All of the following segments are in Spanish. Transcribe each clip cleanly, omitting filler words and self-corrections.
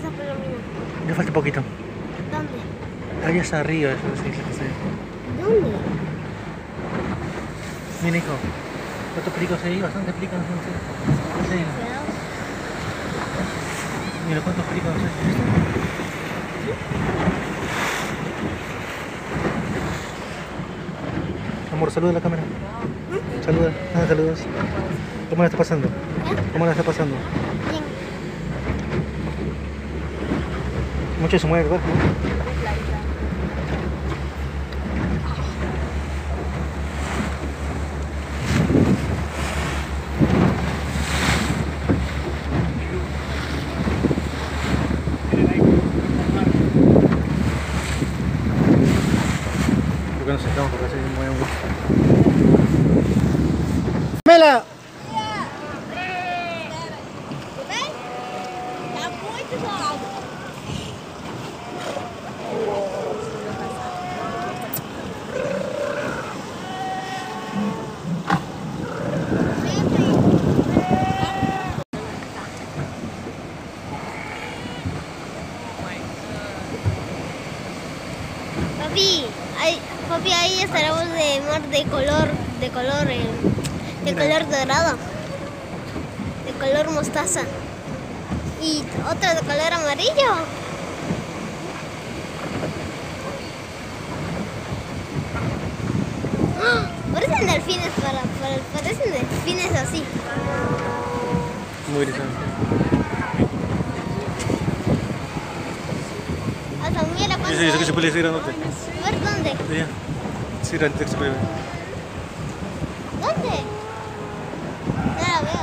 esa palomina. Ya falta poquito. ¿Dónde? Allá está arriba, eso sí, sí. ¿Dónde? Mira, hijo. ¿Cuántos pericos hay? Bastante pericos. Sí. Cuidado. Mira cuántos pericos hay. Amor, saluda a la cámara. Saluda. Ah, saludos. ¿Cómo la está pasando? ¿Cómo la está pasando? Bien. Mucho se mueve el barco. ¿Por qué nos sentamos? Porque así se mueve mucho. ¡Mela! Papi, ahí estaremos de mar de color dorado, de color mostaza y otro de color amarillo. ¡Ah! Parecen delfines parecen delfines así. Muy interesante. Hasta mira cuánto Eso que hay. se puede decir grandote. A ver dónde. Allá. Sí, grandote que se puede ver. ¿Dónde? No la veo.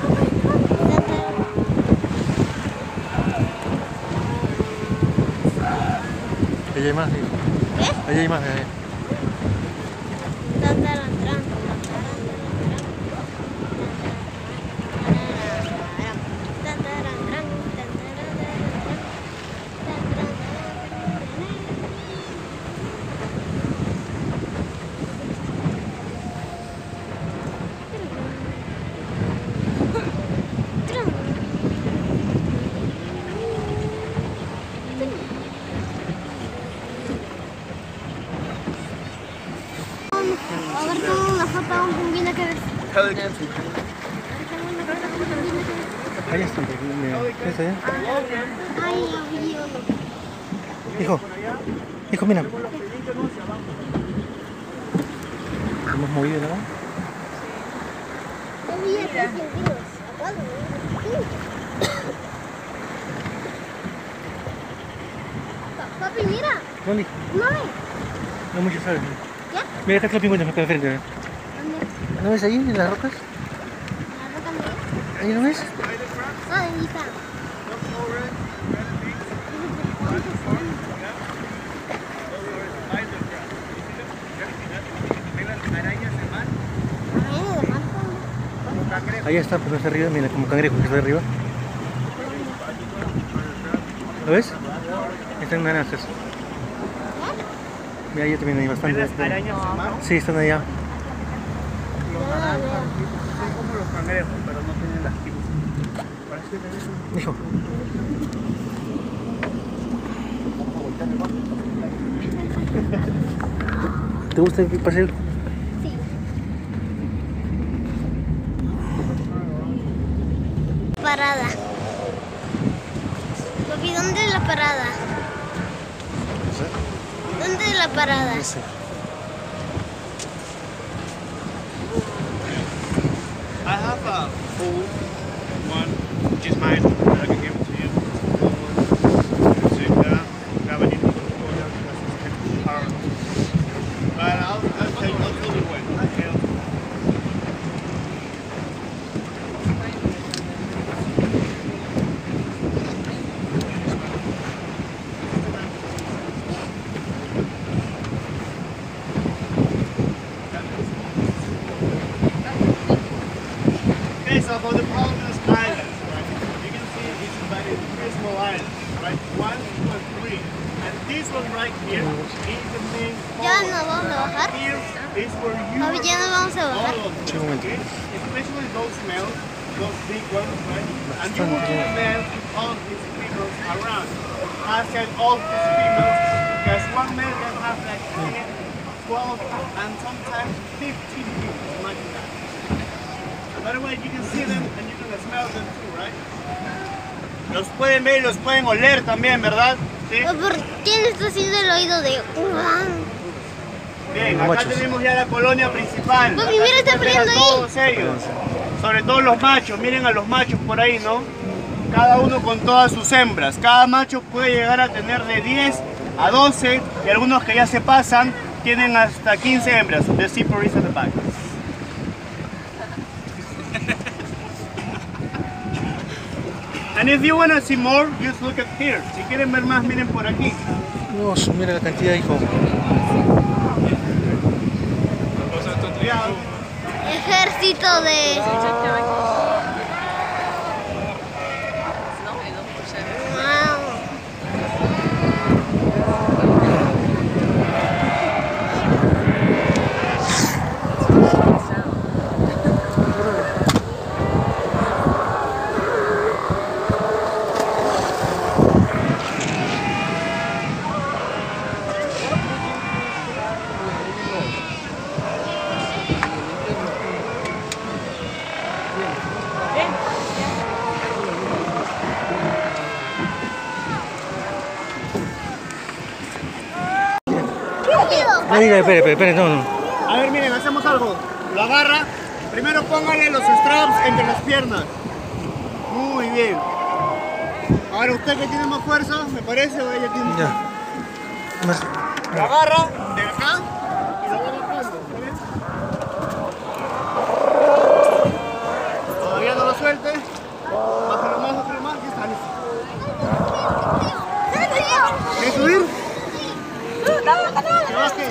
Allá hay más, hijo. ¿Qué? Allá hay más, allá. A ver, toma una foto a un pingüino que ves. Allá está, mira. ¿Ves allá? Ay, había uno. Hijo, mira. ¿Hemos movido nada? Había 3 pingüinos. Papi, mira. ¿Dónde? No ve. No mucho sabes. ¿Ya? Mira, acá están los pingüinos, acá enfrente. ¿Dónde? ¿No ves ahí, en las rocas? ¿La roca mía? ¿Ahí no ves? Ah, ahí está. Allá está, pues está arriba, mira, como cangrejo que está arriba. ¿Lo ves? Están naranjas. Mira, allá también hay bastante. ¿Arañas en mar? Sí, están allá. Los naranjas son como los cangrejos, pero no tienen las tiras. Parece que tenés Hijo. ¿Te gusta el paseo? Sí. Parada. Papi, ¿dónde es la parada? ¿Dónde es la parada? No sé. I have a full one, which is mine. I can give it to you. Sit down, grab an input, go down because it's kind of hard. But I'll tell you when. Okay, so for the Palmas Islands, right, you can see it's divided into 3 small islands, right? 1, 2, and 3. And this one right here is the main ¿Ya port. nos vamos a bajar? Here is where you Papi, ya nos vamos a bajar. all of Sí, them, un momento. okay? Especially those males, those big ones, right? And you will see them all these people around. has said all his females. There's one male that has like 10, 12, and sometimes 15 females. Imagine that. By the way, you can see them and you can smell them too, right? Los pueden ver y los pueden oler también, ¿verdad? ¿Sí? ¿Quién está haciendo el oído de... Bien, Los acá machos. tenemos ya la colonia principal. Papi, mira, está peleando ahí. Todos ellos. Sobre todo los machos, miren a los machos por ahí, ¿no? Cada uno con todas sus hembras. Cada macho puede llegar a tener de 10 a 12 y algunos que ya se pasan tienen hasta 15 hembras. The zipper is at the back. And if you want to see more, just look at here. Si quieren ver más, miren por aquí. Dios, mira la cantidad, hijo. Ejército de... No, mira, espere, no. A ver, miren, hacemos algo. Lo agarra. Primero póngale los straps entre las piernas. Muy bien. Ahora usted que tiene más fuerza, me parece, o ella tiene... Ya. Más. Lo agarra de acá y lo va bajando. ¿Ven? Todavía no lo suelte. Bájalo más, y está listo. ¿Quieres subir? Que baje.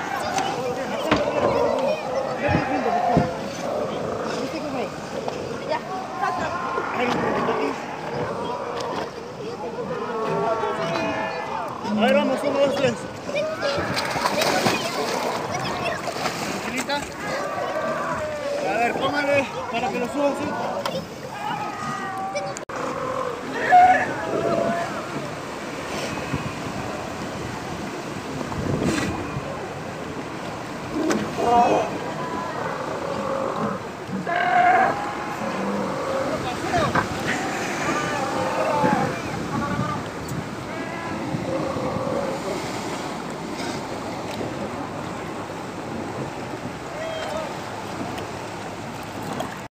A ver, vamos, 1, 2, 3. Tranquilita. A ver, póngale para que lo suba así.